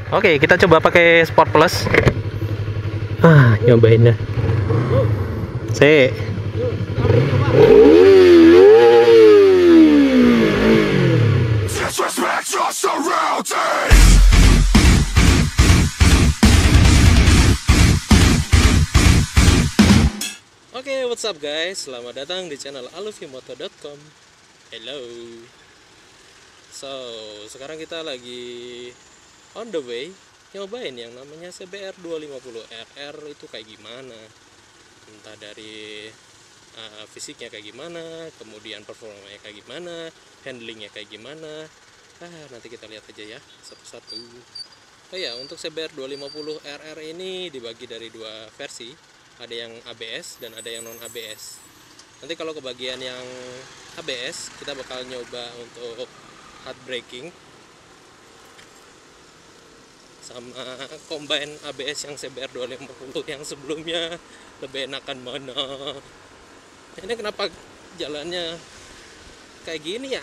Oke, kita coba pakai Sport Plus. Nyobain dah. Oke, what's up guys? Selamat datang di channel alufimoto.com. Hello. So, sekarang kita lagi on the way nyobain yang namanya CBR 250RR itu kayak gimana. Entah dari fisiknya kayak gimana, kemudian performanya kayak gimana, handlingnya kayak gimana. Nanti kita lihat aja ya satu-satu. Oh ya, untuk CBR 250RR ini dibagi dari dua versi. Ada yang ABS dan ada yang non ABS. Nanti kalau kebagian yang ABS, kita bakal nyoba untuk hard braking sama combine ABS yang CBR 250 yang sebelumnya. Lebih enakan mana? Ini kenapa jalannya kayak gini ya?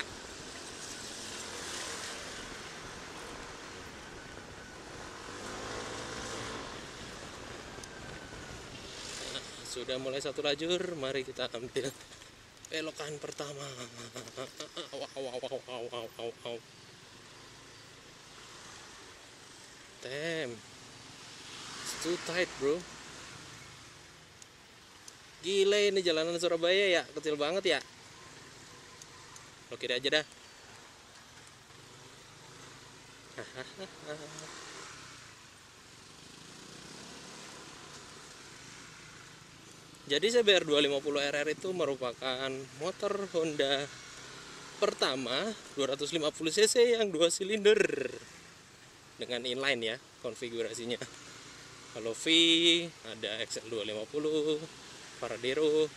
Sudah mulai satu lajur, mari kita ambil belokan pertama. Wow. Damn, it's too tight bro. Gile, ini jalanan Surabaya ya, kecil banget ya. Lo kira aja dah. Jadi CBR 250RR itu merupakan motor Honda pertama 250cc yang 2 silinder dengan inline ya konfigurasinya. Kalau V ada XL250, Paradero,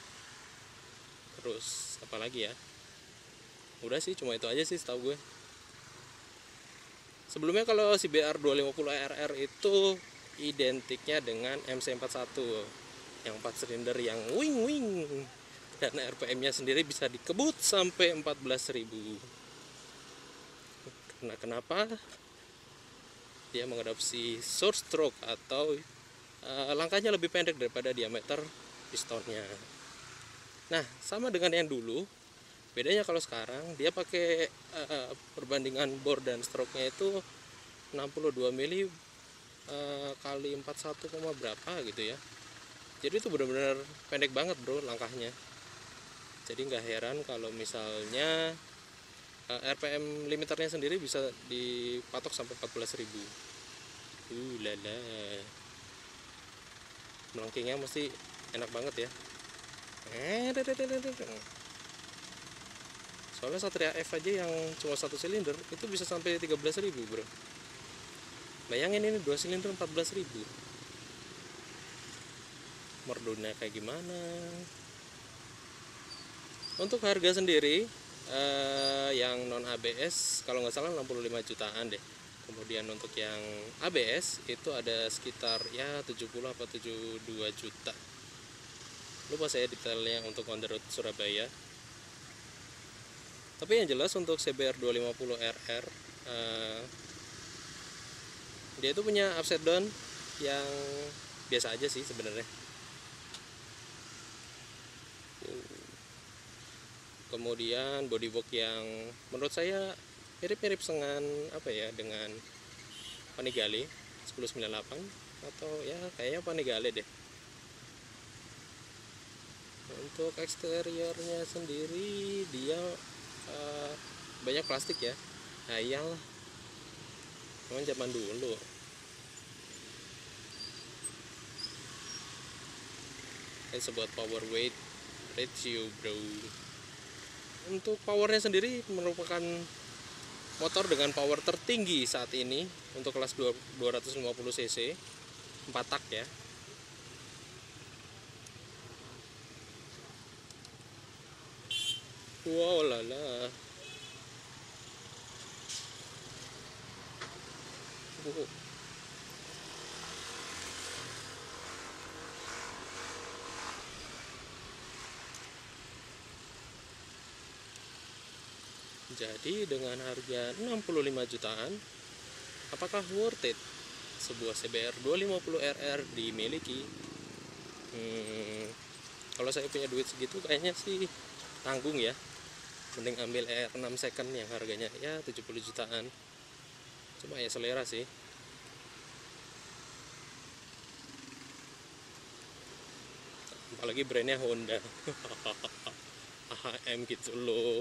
terus apa lagi ya? Udah sih, cuma itu aja sih setahu gue. Sebelumnya kalau CBR 250RR itu identiknya dengan MC41 yang 4 silinder yang wing dan RPM-nya sendiri bisa dikebut sampai 14.000. Karena kenapa? Dia mengadopsi short stroke atau langkahnya lebih pendek daripada diameter pistonnya. Nah, sama dengan yang dulu, bedanya kalau sekarang dia pakai perbandingan bore dan stroke-nya itu 62 mili kali 41, berapa gitu ya. Jadi itu benar-benar pendek banget bro langkahnya. Jadi nggak heran kalau misalnya RPM limiternya sendiri bisa dipatok sampai 14.000. Lala. Melengkingnya mesti enak banget ya. Soalnya Satria F aja yang cuma 1 silinder itu bisa sampai 13.000 bro. Bayangin ini 2 silinder 14.000. Merdunya kayak gimana? Untuk harga sendiri yang non ABS kalau nggak salah 65 jutaan deh. Kemudian untuk yang ABS itu ada sekitar ya 70 apa 72 juta. Lupa saya detailnya untuk on the road Surabaya. Tapi yang jelas untuk CBR 250RR dia itu punya upside down yang biasa aja sih sebenarnya. Kemudian bodywork yang menurut saya mirip-mirip dengan Panigale 1098 atau ya kayaknya Panigale deh. Untuk eksteriornya sendiri dia banyak plastik ya. Nah iyalah, memang zaman dulu. Ini sebuah power weight ratio bro. Untuk powernya sendiri merupakan motor dengan power tertinggi saat ini untuk kelas 250cc 4 tak ya. Wow lala. Jadi dengan harga 65 jutaan apakah worth it sebuah CBR 250 RR dimiliki? Kalau saya punya duit segitu kayaknya sih tanggung ya, mending ambil R6 second yang harganya ya 70 jutaan. Cuma ya selera sih. Apalagi brandnya Honda. AHM gitu loh.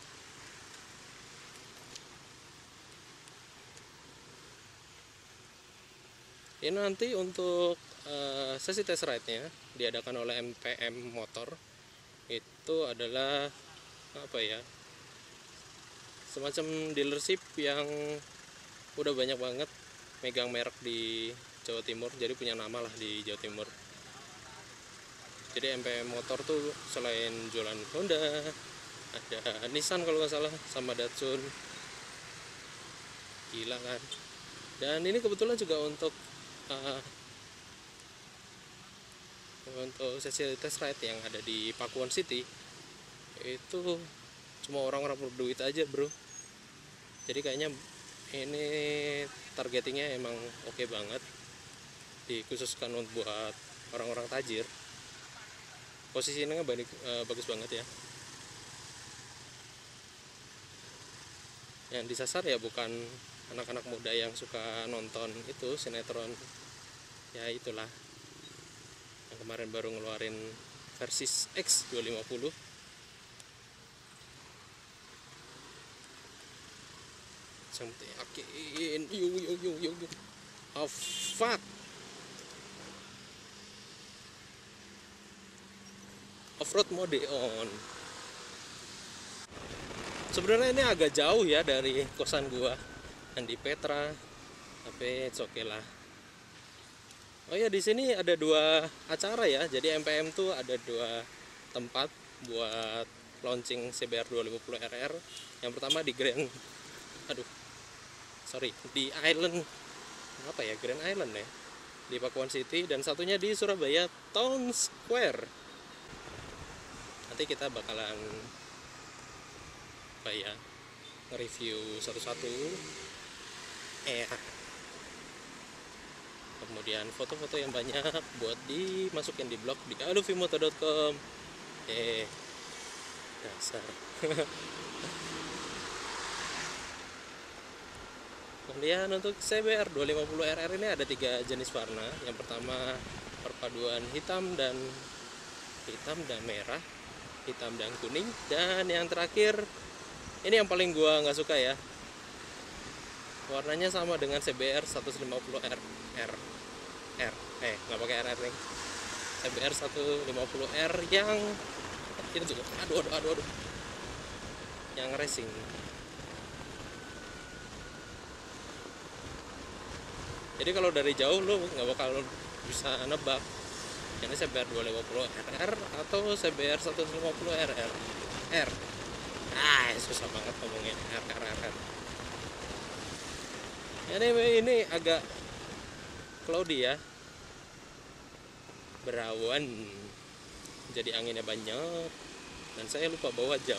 Ini nanti untuk sesi test ride-nya diadakan oleh MPM Motor. Itu adalah apa ya, semacam dealership yang udah banyak banget megang merek di Jawa Timur, jadi punya nama lah di Jawa Timur. Jadi MPM Motor tuh selain jualan Honda, ada Nissan kalau nggak salah, sama Datsun. Gila kan. Dan ini kebetulan juga untuk sesi test ride yang ada di Pakuwon City itu cuma orang-orang berduit aja bro. Jadi kayaknya ini targetingnya emang oke banget, dikhususkan buat orang-orang tajir. Posisinya bagus banget ya. Yang disasar ya bukan anak-anak muda yang suka nonton itu sinetron ya, itulah yang kemarin baru ngeluarin versi X 250. Sampai yakin yuk. Oh fuck, off-road mode on. Sebenarnya ini agak jauh ya dari kosan gua yang di Petra, tapi it's okay lah. Oh ya, di sini ada 2 acara ya. Jadi MPM tuh ada 2 tempat buat launching CBR 250 RR. Yang pertama di di Island, apa ya, Grand Island ya, di Pakuwon City, dan satunya di Surabaya Town Square. Nanti kita bakalan apa ya, nge-review satu-satu kemudian foto-foto yang banyak buat dimasukin di blog di alufimoto.com. Dasar. Kemudian untuk CBR 250 RR ini ada 3 jenis warna. Yang pertama perpaduan hitam dan merah, hitam dan kuning, dan yang terakhir ini yang paling gua nggak suka ya, warnanya sama dengan CBR 150 RR. Nggak pakai RR nih. CBR 150R yang itu tuh, aduh, yang racing. Jadi kalau dari jauh lo nggak bakal bisa nebak ini CBR 250 RR atau CBR 150 RR. Susah banget ngomongin RR. Ini agak cloudy ya, berawan, jadi anginnya banyak, dan saya lupa bawa jam.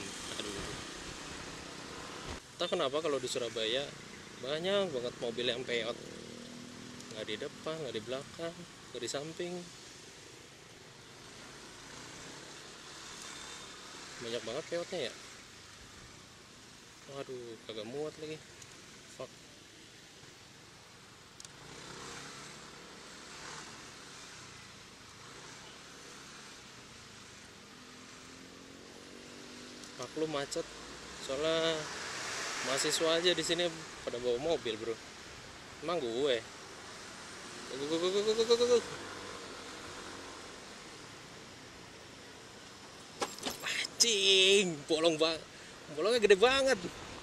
Entah kenapa kalau di Surabaya banyak banget mobil yang peot, nggak di depan, nggak di belakang, nggak di samping, banyak banget peotnya ya. Waduh, kagak muat lagi. Fuck. Maklum macet, soalnya mahasiswa aja di sini pada bawa mobil bro. Emang gue anjing, bolongnya gede banget.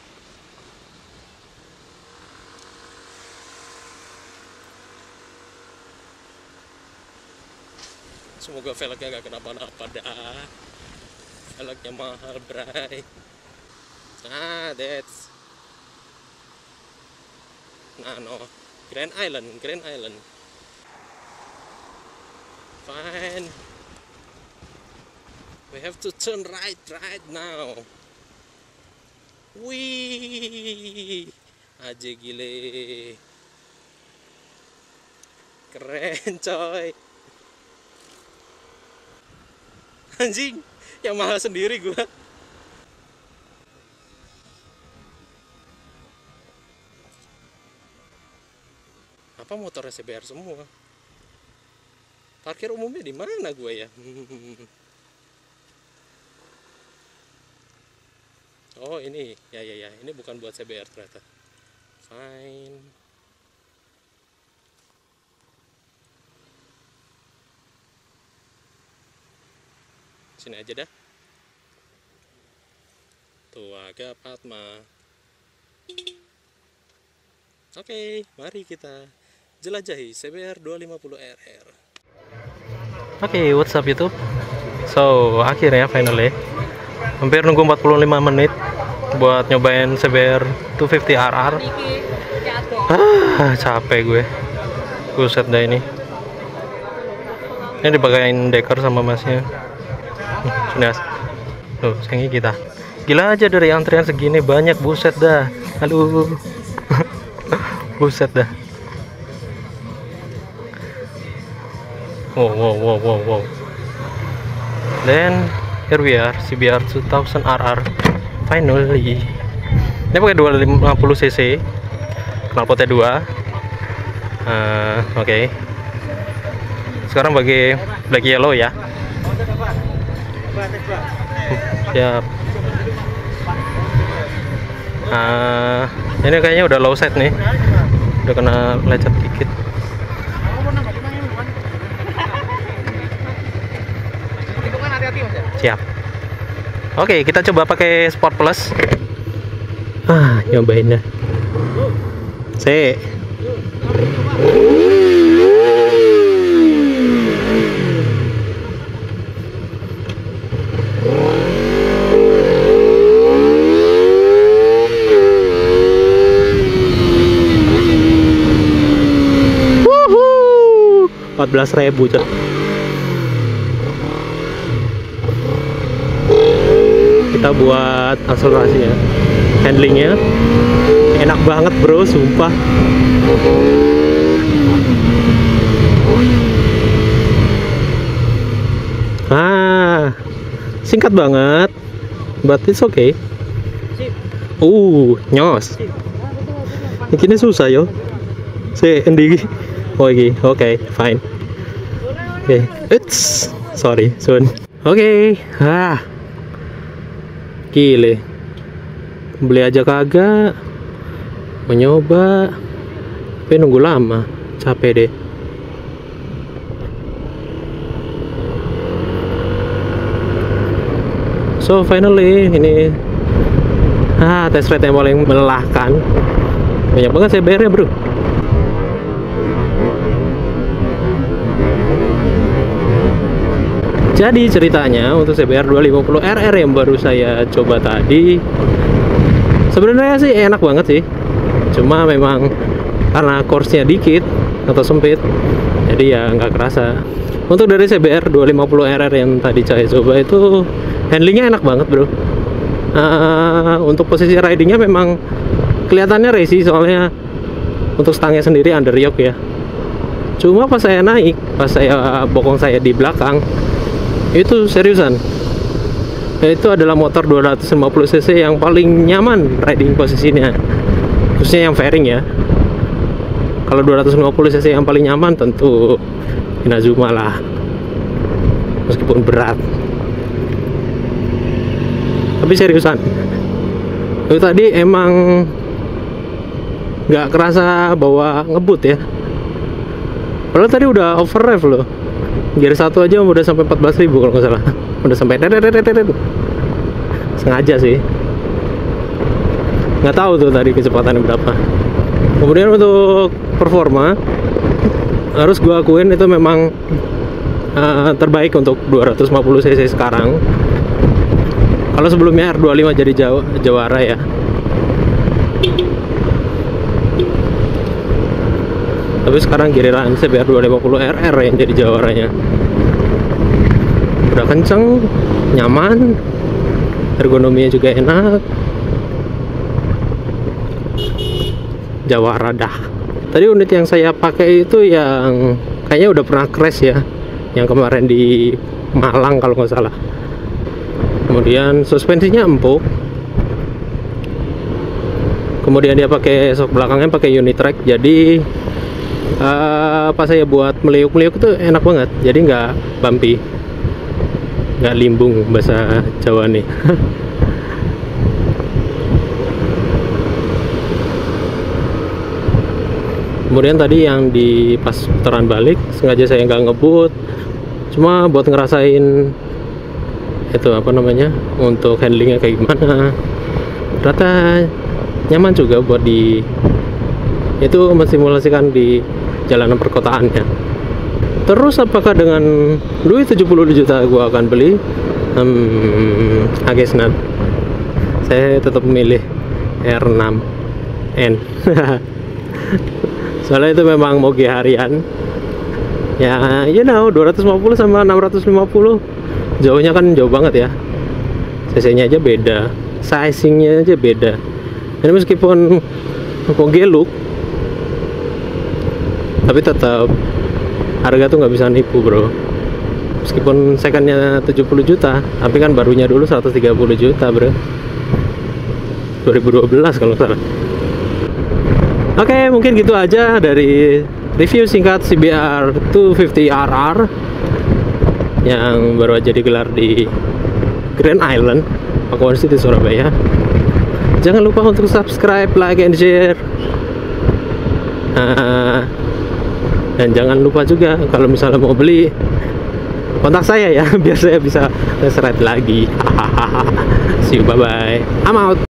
Semoga velgnya gak kenapa-napa dah. Velgnya mahal bray. That's no, Grand Island. Fine, we have to turn right now. Wih, aja gile. Keren coy. Anjing, yang mahal sendiri gua. Apa motornya CBR semua? Parkir umumnya di mana gue ya? Oh ini, ya, ini bukan buat CBR ternyata. Fine. Sini aja dah. Tuh agak Padma. Oke, mari kita jelajahi CBR 250RR. Oke, what's up YouTube? So, akhirnya finally hampir nunggu 45 menit buat nyobain CBR 250RR. Capek gue. Buset dah ini. Ini dibagain deker sama masnya. Sudah. Tuh, sayangnya kita. Gila aja dari antrian segini banyak, buset dah. Aduh. Buset dah. Wow. Then here we are, CBR 2000RR finally. Ini pakai 250 cc, knalpotnya 2. Oke. Sekarang bagi black yellow ya. Siap. Ini kayaknya udah low set nih, udah kena lecet dikit. Siap. Oke, kita coba pakai Sport Plus. Nyobain dah. Wuhuu, 14.000 cok. Kita buat akselerasi ya, handlingnya enak banget bro, sumpah. Singkat banget, but it's okay. Nyos. Ini susah yo. Endi. Oke, fine. Sorry, soon. Gile, beli aja kagak, mencoba, tapi nunggu lama, capek deh. So finally ini test ride yang paling melelahkan, banyak banget CBR nya bro. Jadi ceritanya untuk CBR 250RR yang baru saya coba tadi, sebenarnya sih enak banget sih. Cuma memang karena course-nya dikit atau sempit, jadi ya nggak kerasa. Untuk dari CBR 250RR yang tadi saya coba itu handlingnya enak banget bro. Untuk posisi ridingnya memang kelihatannya racing, soalnya untuk stangnya sendiri under yoke ya. Cuma pas saya naik, pas saya bokong saya di belakang, itu seriusan, itu adalah motor 250 cc yang paling nyaman riding posisinya, khususnya yang fairing ya. Kalau 250 cc yang paling nyaman tentu Inazuma lah, meskipun berat. Tapi seriusan, itu tadi emang nggak kerasa bawa ngebut ya. Padahal tadi udah over rev loh. Gear 1 aja udah sampai 14.000 kalau nggak salah. Udah sampai sengaja sih. Nggak tahu tuh tadi kecepatannya berapa. Kemudian untuk performa, harus gue akuin itu memang terbaik untuk 250 cc sekarang. Kalau sebelumnya R25 jadi jawara ya. Tapi sekarang giliran CBR 250RR yang jadi jawaranya. Udah kenceng, nyaman, ergonominya juga enak. Jawara dah. Tadi unit yang saya pakai itu yang kayaknya udah pernah crash ya, yang kemarin di Malang kalau nggak salah. Kemudian suspensinya empuk. Kemudian dia pakai sok belakangnya pakai Unitrack, jadi pas saya buat meliuk-meliuk itu enak banget, jadi nggak bumpy, nggak limbung bahasa Jawa nih. Kemudian tadi yang di pas putaran balik sengaja saya nggak ngebut, cuma buat ngerasain itu apa namanya, untuk handlingnya kayak gimana. Ternyata nyaman juga buat di itu mensimulasikan di jalanan perkotaannya. Terus apakah dengan duit 70 juta gua akan beli? Agak senang. Saya tetap memilih R6N. Soalnya itu memang moge harian ya, 250 sama 650 jauhnya kan jauh banget ya, cc nya aja beda, sizingnya aja beda. Ini meskipun moge look, tapi tetap harga tuh nggak bisa nipu bro. Meskipun secondnya 70 juta, tapi kan barunya dulu 130 juta bro, 2012 kalau nggak salah. Oke, mungkin gitu aja dari review singkat CBR 250RR yang baru aja digelar di Grand Island, Pakuan City, Surabaya. Jangan lupa untuk subscribe, like, and share. Dan jangan lupa juga kalau misalnya mau beli, kontak saya ya, biar saya bisa test ride lagi. See you, bye-bye. I'm out.